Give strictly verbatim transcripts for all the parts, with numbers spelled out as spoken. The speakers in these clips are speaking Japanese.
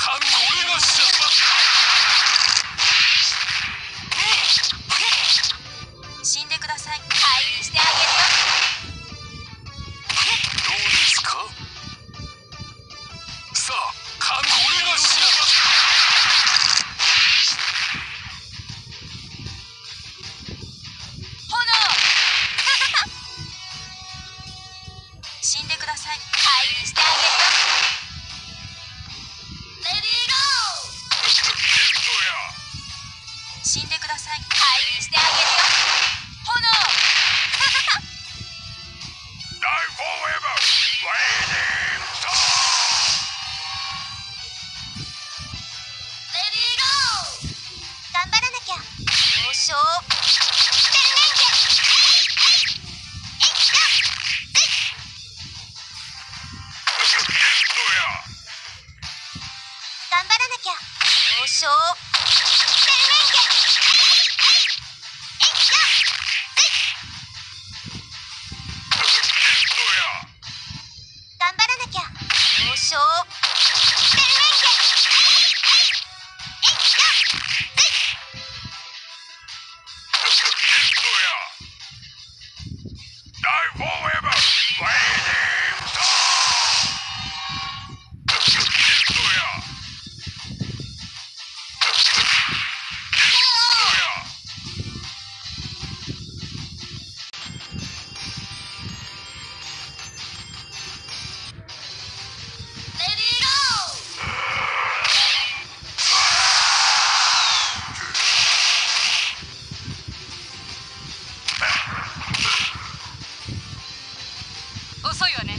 死んでください。退院してあげるよ。 どうですか。さあ、これが死ぬ。 死んでください。退院してあげるよ。レディーゴー。死んでください。退院してあげるよ。炎。 Die forever. Waiting star. レディーゴー。頑張らなきゃ。優勝。頑張らなきゃ。優勝。頑張らなきゃ。優勝。 Die forever. Waiting star. 遅いわね。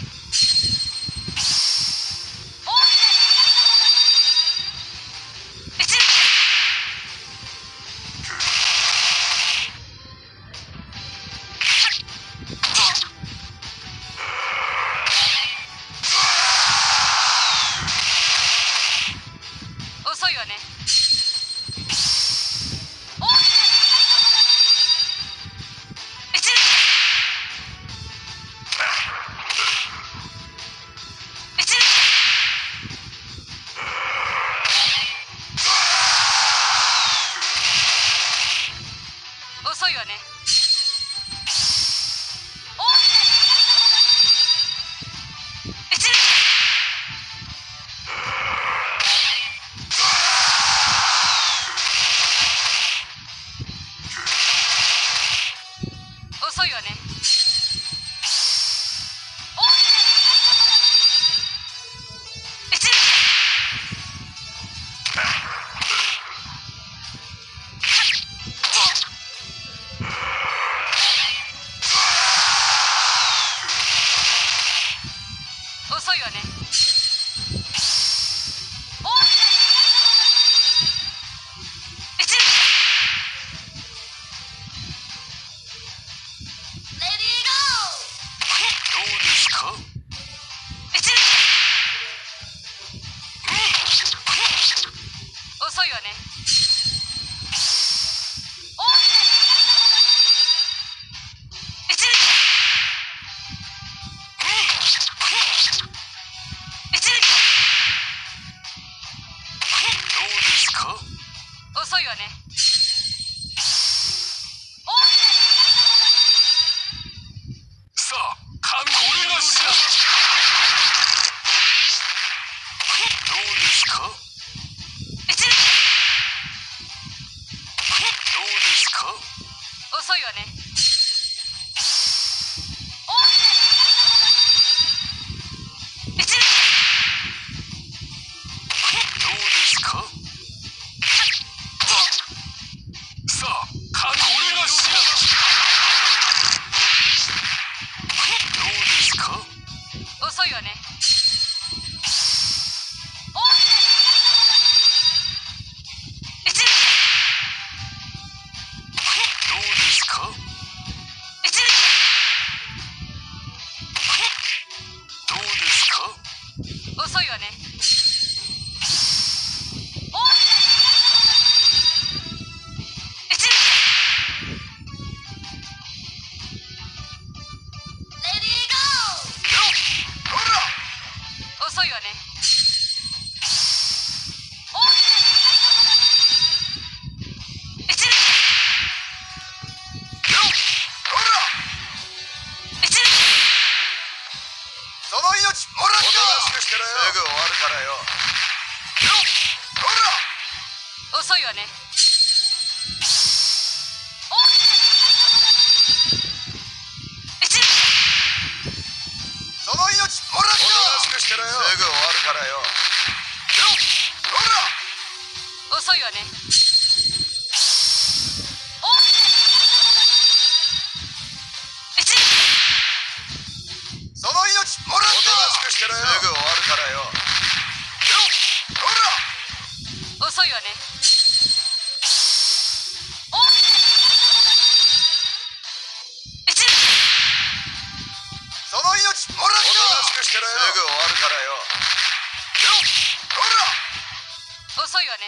遅いわね。遅いわね。遅いわね。遅いわね。 どうですか。 遅いわね。 どうですか。 遅いわね。 さあ、これが死ぬ。どうですか。どうですか。 遅いわね。 どうですか。 遅いわね。 その命もらった。おとなしくしてろよ。すぐ終わるからよ。ほら遅いわね。 その命もらった。おとなしくしてろよ。すぐ終わるからよ。ほら遅いわね。 その命もらった。おとなしくしてろよ。すぐ終わるからよ。ほら遅いわね。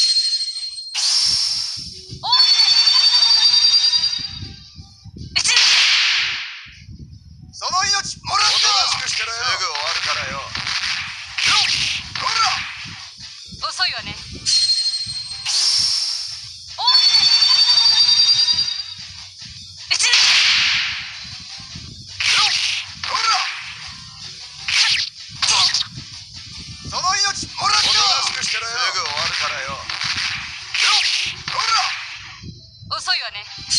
その命もらった。おとなしくしてろよ。すぐ終わるからよ。ほら遅いわね。 ほらその命もらった。おとなしくしてろよ。すぐ終わるからよ。ほら遅いわね。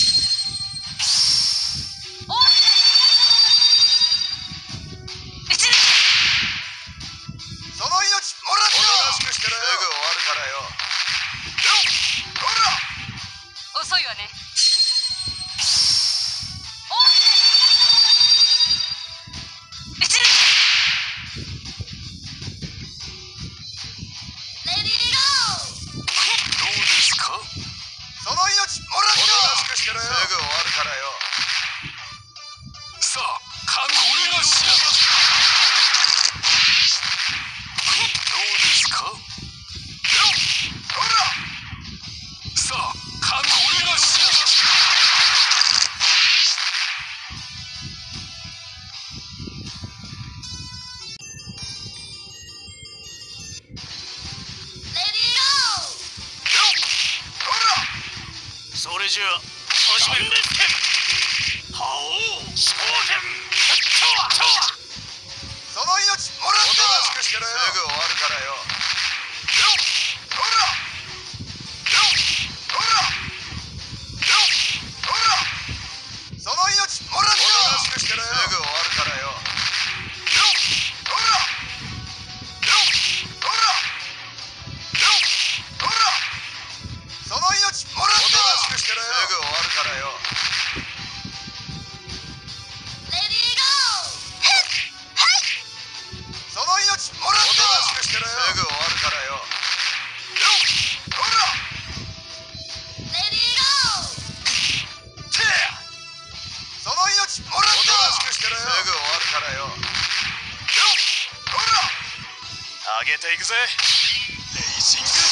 その命もらった。おとなしくしてろよ。すぐ終わるからよ。ほら遅いわね。 その命もらった。おとなしくしてろよ。すぐ終わるからよ。 さあ神俺が仕上げた。どうですか。 ほらさあ神俺が仕上げた。それじゃあ始める。覇王昇天。 その命もらった。おとなしくしてろよ。すぐ終わるからよ。ほらほらほらその命もらった。おとなしくしてろよ。すぐ終わるからよ。ほらほらほらその命もらった。おとなしくしてろよ。すぐ終わるからよ。その命もらった。おとなしくしてろよ。すぐ終わるからよ。ほらその命もらった。おとなしくしてろよ。すぐ終わるからよ。ほら上げていくぜレイシング。